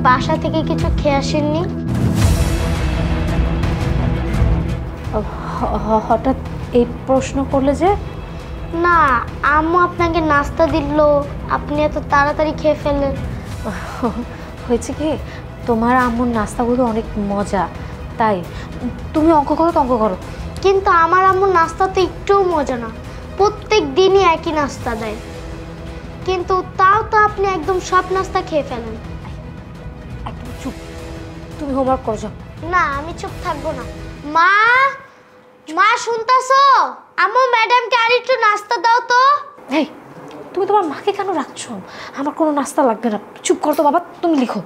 বাসা থেকে কিছু খেয়ে আসেননি? হঠাৎ এই প্রশ্ন করলে যে? না, আম্মু আপনাকে নাস্তা দিল, আপনি এত তাড়াতাড়ি খেয়ে ফেললেন। হয়েছে কি, তোমার আম্মুর নাস্তাগুলো অনেক মজা, তাই তুমি অঙ্ক করো তো অঙ্ক করো। কিন্তু আমার আম্মুর নাস্তা তো একটুও মজা না, প্রত্যেক দিনই একই নাস্তা দেয়। কিন্তু তাও তো আপনি একদম সব নাস্তা খেয়ে ফেলেন। একদম চুপ, তুমি হোমওয়ার্ক করো যাও। না, আমি চুপ থাকবো না। মা, মা শুনতাছো? আম্মু ম্যাডামকে আর একটু নাস্তা দাও তো। এই, তুমি তোমার মাকে কেন রাখছো? আমার কোনো নাস্তা লাগবে না, চুপ করো তো বাবা, তুমি লিখো।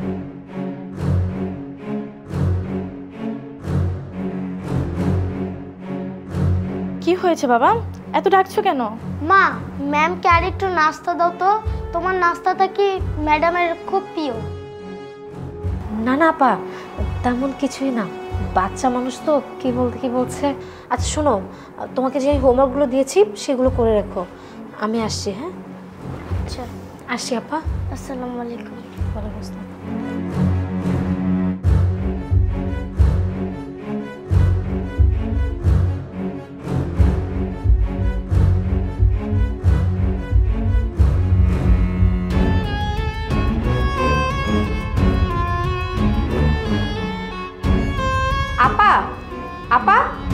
কি হয়েছে বাবা, এত ডাকছো কেন? মা, ম্যামকে আর একটু নাস্তা দাও তো, তোমার নাস্তাটা কি ম্যাডামের খুব প্রিয়। না না আপা, তেমন কিছুই না, বাচ্চা মানুষ তো কি বলছে। আচ্ছা শোনো, তোমাকে যে হোমওয়ার্কগুলো দিয়েছি সেগুলো করে রেখো, আমি আসছি। হ্যাঁ আচ্ছা, আসছি আপা। আসসালামু আলাইকুম। ওয়ালাইকুম আসসালাম। আপা, আপা,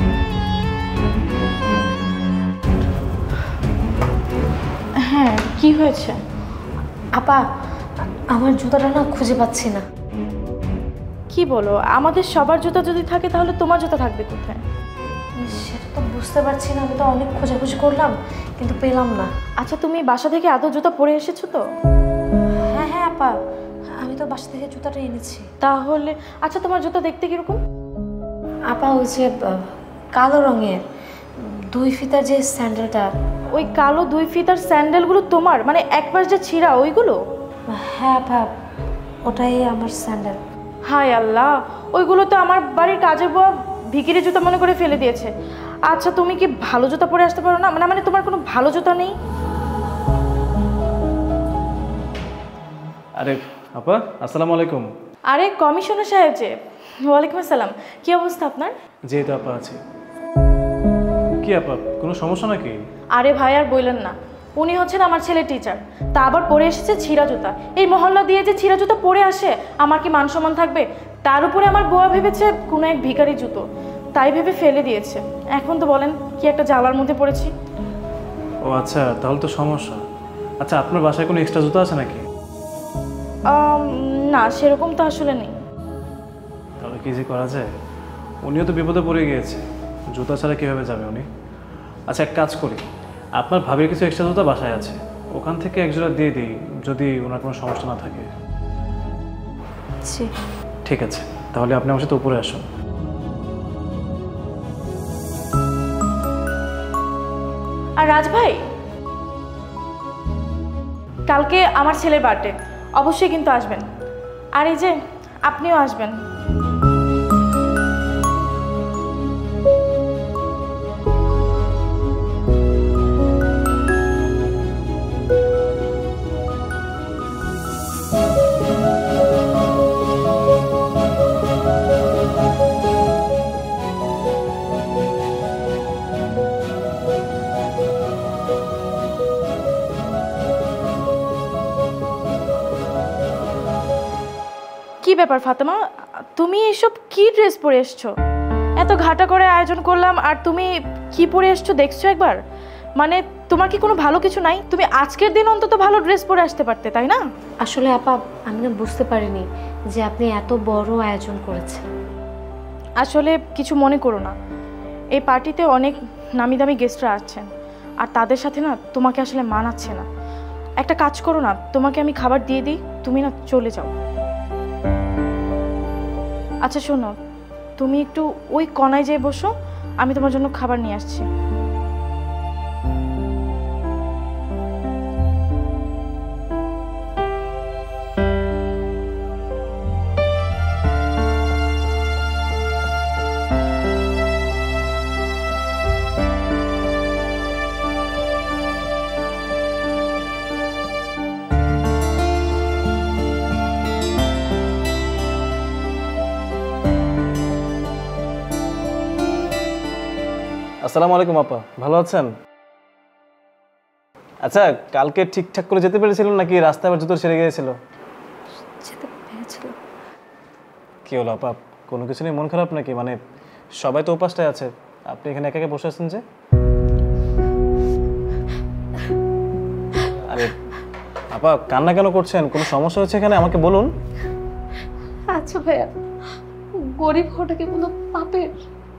হ্যাঁ, কি হয়েছে? আপা আমার জুতাটা না খুঁজে পাচ্ছি না। কি বলো, আমাদের সবার জুতা যদি থাকে তাহলে তোমার জুতা থাকবে কোথায়? সেটা তো বুঝতে পারছি না, আমি তো অনেক খোঁজাখুঁজি করলাম কিন্তু পেলাম না। আচ্ছা, তুমি বাসা থেকে আদৌ জুতা পরে এসেছো তো? হ্যাঁ হ্যাঁ আপা, আমি তো বাসা থেকে জুতাটা এনেছি। তাহলে আচ্ছা, তোমার জুতা দেখতে কিরকম? আপা ওই যে কালো রঙের 2 ফিতার যে স্যান্ডেলটা। ওই কালো 2 ফিতার স্যান্ডেলগুলো তোমার, মানে এক পাশ যে ছিঁড়া ওইগুলো? হ্যাঁ আপা, ওটাই আমার স্যান্ডেল। হায় আল্লাহ, ওইগুলো তো আমার বাড়ির কাজের বুয়া ভিখিরি জুতা মনে করে ফেলে দিয়েছে। আচ্ছা, তুমি কি ভালো জুতা পরে আসতে পারো না? মানে তোমার কোনো ভালো জুতা নেই? আরে আপা, আসসালামু আলাইকুম। আরে কমিশনার সাহেব যে। ওয়ালাইকুম আসসালাম, কি অবস্থা আপনার? যেহেতু আপা আছে। কি আপা, কোনো সমস্যা নাকি? আরে ভাই আর বললেন না, উনি হচ্ছেন আমার ছেলে টিচার, তা আবার পরে এসেছে ছিঁড়া জুতা। এই মহল্লা দিয়ে যে ছিঁড়া জুতা পরে আসে, আমার কি মান সম্মান থাকবে? তার উপরে আমার বুয়া ভেবেছে কোনো এক ভিখারি জুতো, তাই ভেবে ফেলে দিয়েছে। এখন তো বলেন কি একটা জ্বালার মধ্যে পড়েছি। ও আচ্ছা, তাহলে তো সমস্যা। আচ্ছা, আপনার বাসায় কোনো এক্সট্রা জুতো আছে নাকি? না, সেরকম তো আসলে নেই। তাহলে কি যে করা যায়? উনিও তো বিপদে পড়ে গিয়েছে, জুতা ছাড়া কীভাবে যাবে উনি? আচ্ছা, এক কাজ করি, আপনার ভাবির কিছু এক্সট্রা জুতা বাসায় আছে, ওখান থেকে একজোড়া দিয়ে দিই যদি ওনার কোনো সমস্যা না থাকে। ঠিক আছে, তাহলে আপনি আমার সাথে উপরে আসুন। আর রাজ ভাই, কালকে আমার ছেলের বার্থডে, অবশ্যই কিন্তু আসবেন। আর এই যে আপনিও আসবেন। কি ব্যাপার ফাতেমা, তুমি এসব কি ড্রেস পরে এসছো? এত ঘাটা করে আয়োজন করলাম আর তুমি কি পরে এসছো দেখছো একবার? মানে তোমার কি কোনো ভালো কিছু নাই? তুমি আজকের দিন অন্তত ভালো ড্রেস পরে আসতে পারতে, তাই না? আসলে আপা, আমি না বুঝতে পারিনি যে আপনি এত বড় আয়োজন করেছেন। আসলে কিছু মনে করো না, এই পার্টিতে অনেক নামি দামি গেস্টরা আসছেন, আর তাদের সাথে না তোমাকে আসলে মানাচ্ছে না। একটা কাজ করো না, তোমাকে আমি খাবার দিয়ে দিই, তুমি না চলে যাও। আচ্ছা শোনো, তুমি একটু ওই কোণায় যেয়ে বসো, আমি তোমার জন্য খাবার নিয়ে আসছি। আসসালামু আলাইকুম আপা, ভালো আছেন? আচ্ছা, কালকে ঠিকঠাক করে যেতে পেরেছিলেন নাকি রাস্তায় আবার জুতো ছেড়ে গিয়েছিল? যেতে পেরেছিল। কি হলো আপা, কোনো কিছু নিয়ে মন খারাপ নাকি? মানে সবাই তো উপাসটায় আছে, আপনি এখানে একা একা বসে আছেন যে? আরে আপা, কান্না কেন করছেন? কোনো সমস্যা হচ্ছে এখানে? আমাকে বলুন। আচ্ছা ভাইয়া, গরিব হওয়াটা কি কোনো পাপের?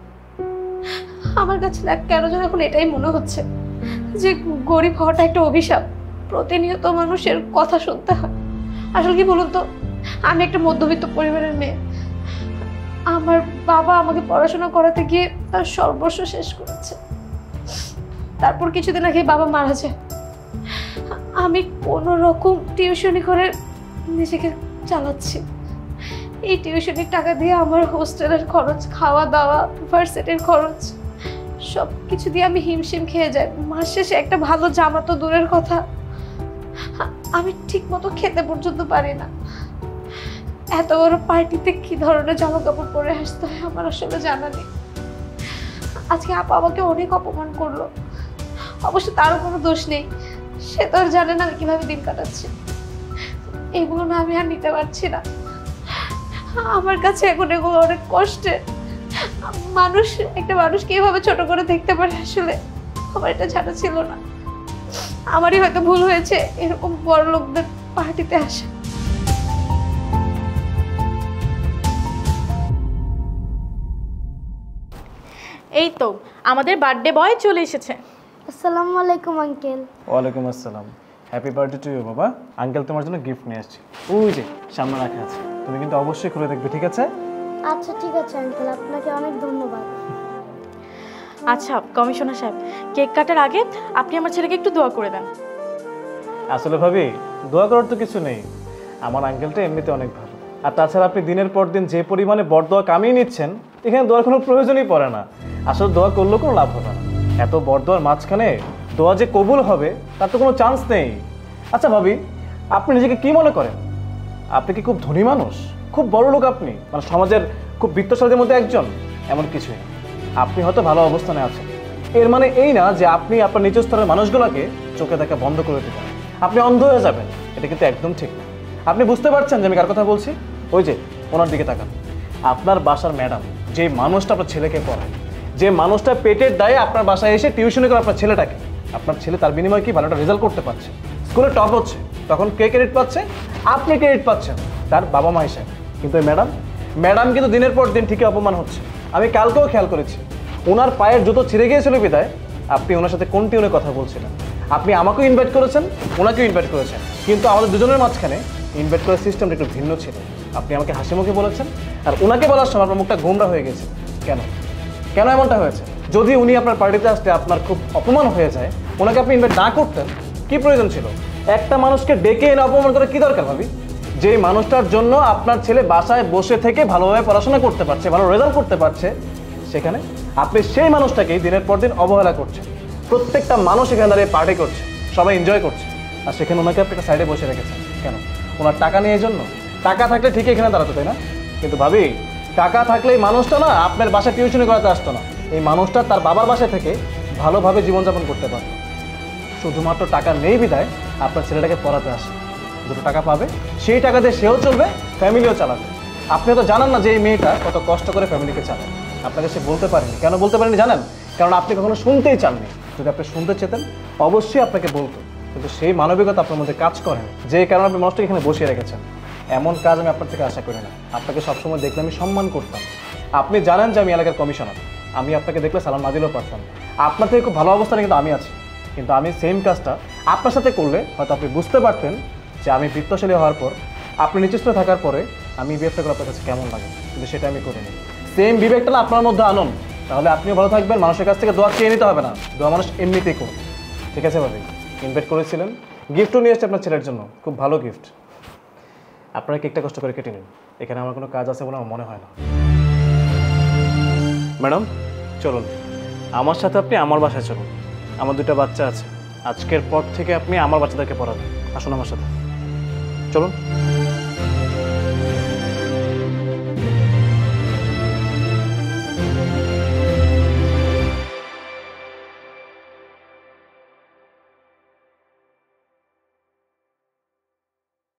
আমার কাছে না কেন যেন এখন এটাই মনে হচ্ছে যে গরিব হওয়াটা একটা অভিশাপ। প্রতিনিয়ত মানুষের কথা শুনতে হয়। আসলে কি বলুন তো, আমি একটা মধ্যবিত্ত পরিবারের মেয়ে। আমার বাবা আমাকে পড়াশোনা করাতে গিয়ে তার সর্বস্ব শেষ করেছে। তারপর কিছুদিন আগে বাবা মারা যায়। আমি কোনো রকম টিউশনি করে নিজেকে চালাচ্ছি। এই টিউশনির টাকা দিয়ে আমার হোস্টেলের খরচ, খাওয়া দাওয়া, ভার্সিটির খরচ সব কিছু দিয়ে আমি হিমশিম খেয়ে যাই। মাস শেষে একটা ভালো জামা তো দূরের কথা, আমি ঠিক মতো খেতে পর্যন্ত পারি না। এত বড় পার্টিতে কি ধরনের জামা কাপড় পরে আসতে হয় আমার আসলে জানা নেই। আজকে আপা আমাকে অনেক অপমান করলো। অবশ্য তারও কোনো দোষ নেই, সে তো আর জানে না আমি কিভাবে দিন কাটাচ্ছি। এগুলো না আমি আর নিতে পারছি না। আমার কাছে এখন এগুলো অনেক কষ্টের। মানুষ একটা মানুষকে এভাবে ছোট করে দেখতে পারে, আসলে আমার এটা জানা ছিল না। আমারই হয়তো ভুল হয়েছে এরকম বড় লোকদের পার্টিতে আসা। এই তো আমাদের বার্থডে বয় চলে এসেছে। আসসালামু আলাইকুম আঙ্কেল। ওয়ালাইকুম আসসালাম। হ্যাপি বার্থডে টু ইউ বাবা। আঙ্কেল তোমার জন্য গিফট নিয়ে আসছি, ওই যে সামনে রাখা আছে। তুমি কিন্তু অবশ্যই খুলে দেখবে, ঠিক আছে? আচ্ছা ঠিক আছে আঙ্কেল, আপনাকে অনেক ধন্যবাদ। আচ্ছা কমিশনার সাহেব, কেক কাটার আগে আপনি আমার ছেলেকে একটু দোয়া করে দেন। আসলে ভাবি, দোয়া করার তো কিছু নেই। আমার আঙ্কেলটা এমনিতে অনেক ভালো। আর তাছাড়া আপনি দিনের পর দিন যে পরিমাণে বড়দোয়া কামিয়ে নিচ্ছেন, এখানে দোয়ার কোনো প্রয়োজনই পড়ে না। আসলে দোয়া করলেও কোনো লাভ হবে না। এত বড়দোয়ার মাঝখানে দোয়া যে কবুল হবে তার তো কোনো চান্স নেই। আচ্ছা ভাবি, আপনি নিজেকে কি মনে করেন? আপনি কি খুব ধনী মানুষ, খুব বড় লোক? আপনি মানে সমাজের খুব বিত্তশালীদের মধ্যে একজন? এমন কিছুই না। আপনি হয়তো ভালো অবস্থানে আছেন, এর মানে এই না যে আপনি আপনার নিচু স্তরের মানুষগুলোকে চোখে দেখা বন্ধ করে দেবেন, আপনি অন্ধ হয়ে যাবেন। এটা কিন্তু একদম ঠিক না। আপনি বুঝতে পারছেন যে আমি কার কথা বলছি? ওই যে ওনার দিকে তাকান। আপনার বাসার ম্যাডাম, যে মানুষটা আপনার ছেলেকে পড়ায়, যে মানুষটা পেটের দায়ে আপনার বাসায় এসে টিউশনি করে আপনার ছেলেটাকে, আপনার ছেলে তার বিনিময়ে কি ভালো একটা রেজাল্ট করতে পারছে, স্কুলে টপ হচ্ছে, তখন কে ক্রেডিট পাচ্ছে? আপনি ক্রেডিট পাচ্ছেন তার বাবা মা হিসেবে। কিন্তু ম্যাডাম কিন্তু দিনের পর দিন ঠিকই অপমান হচ্ছে। আমি কালকেও খেয়াল করেছি, ওনার পায়ের জুতো ছিঁড়ে গিয়েছিল বিদায় আপনি ওনার সাথে কোন টিউনে কথা বলছিলেন। আপনি আমাকেও ইনভাইট করেছেন, ওনাকেও ইনভাইট করেছেন, কিন্তু আমাদের দুজনের মাঝখানে ইনভাইট করার সিস্টেমটা একটু ভিন্ন ছিল। আপনি আমাকে হাসি মুখে বলেছেন, আর ওনাকে বলার সময় আপনার মুখটা গোমরা হয়ে গেছে। কেন কেন এমনটা হয়েছে? যদি উনি আপনার পার্টিতে আসতে আপনার খুব অপমান হয়ে যায়, ওনাকে আপনি ইনভাইট না করতেন, কি প্রয়োজন ছিল? একটা মানুষকে ডেকে এনে অপমান করে কি দরকার ভাবি? যেই মানুষটার জন্য আপনার ছেলে বাসায় বসে থেকে ভালোভাবে পড়াশোনা করতে পারছে, ভালো রেজাল্ট করতে পারছে, সেখানে আপনি সেই মানুষটাকেই দিনের পর দিন অবহেলা করছেন। প্রত্যেকটা মানুষ এখানে দাঁড়িয়ে পার্টি করছে, সবাই এনজয় করছে, আর সেখানে ওনাকে আপনি একটা সাইডে বসে রেখেছেন। কেন? ওনার টাকা নিয়ে জন্য? টাকা থাকলে ঠিকই এখানে দাঁড়াতো, তাই না? কিন্তু ভাবি, টাকা থাকলে এই মানুষটা না আপনার বাসায় টিউশনি করাতে আসতো না। এই মানুষটা তার বাবার বাসা থেকে ভালোভাবে জীবনযাপন করতে পারত। শুধুমাত্র টাকা নেই বিধায় আপনার ছেলেটাকে পড়াতে আসে। দুটো টাকা পাবে, সেই টাকা দিয়ে সেও চলবে, ফ্যামিলিও চালাবে। আপনি তো জানেন না যে এই মেয়েটা কত কষ্ট করে ফ্যামিলিকে চালায়। আপনাকে সে বলতে পারেনি। কেন বলতে পারেনি জানেন? কারণ আপনি কখনো শুনতেই চাননি। যদি আপনি শুনতে চেতেন অবশ্যই আপনাকে বলতো, কিন্তু সেই মানবিকতা আপনার মধ্যে কাজ করেন, যে কারণে আপনি মানুষটাকে এখানে বসিয়ে রেখেছেন। এমন কাজ আমি আপনার থেকে আশা করি না। আপনাকে সবসময় দেখলে আমি সম্মান করতাম। আপনি জানেন যে আমি এলাকার কমিশনার, আমি আপনাকে দেখলে সালাম না দিলেও পারতাম। আপনার থেকে খুব ভালো অবস্থানে কিন্তু আমি আছি, কিন্তু আমি সেম কাজটা আপনার সাথে করলে হয়তো আপনি বুঝতে পারতেন যে আমি বিত্তশালী হওয়ার পর, আপনি নিচস্থ থাকার পরে আমি বিহেভটা করে আপনার কাছে কেমন লাগে, কিন্তু সেটা আমি করিনি। সেম বিবেকটা আপনার মধ্যে আনুন, তাহলে আপনিও ভালো থাকবেন। মানুষের কাছ থেকে দোয়া চেয়ে নিতে হবে না, দোয়া মানুষ এমনিতেই করুন। ঠিক আছে ভাবি? ইনভাইট করেছিলেন, গিফটও নিয়ে এসছে আপনার ছেলের জন্য, খুব ভালো গিফট। আপনারা কেকটা কষ্ট করে কেটে নিন, এখানে আমার কোনো কাজ আছে বলে আমার মনে হয় না। ম্যাডাম চলুন, আমার সাথে আপনি আমার বাসায় চলুন। আমার দুটো বাচ্চা আছে, আজকের পর থেকে আপনি আমার বাচ্চাদেরকে পড়াবেন। আসুন আমার সাথে, চলুন।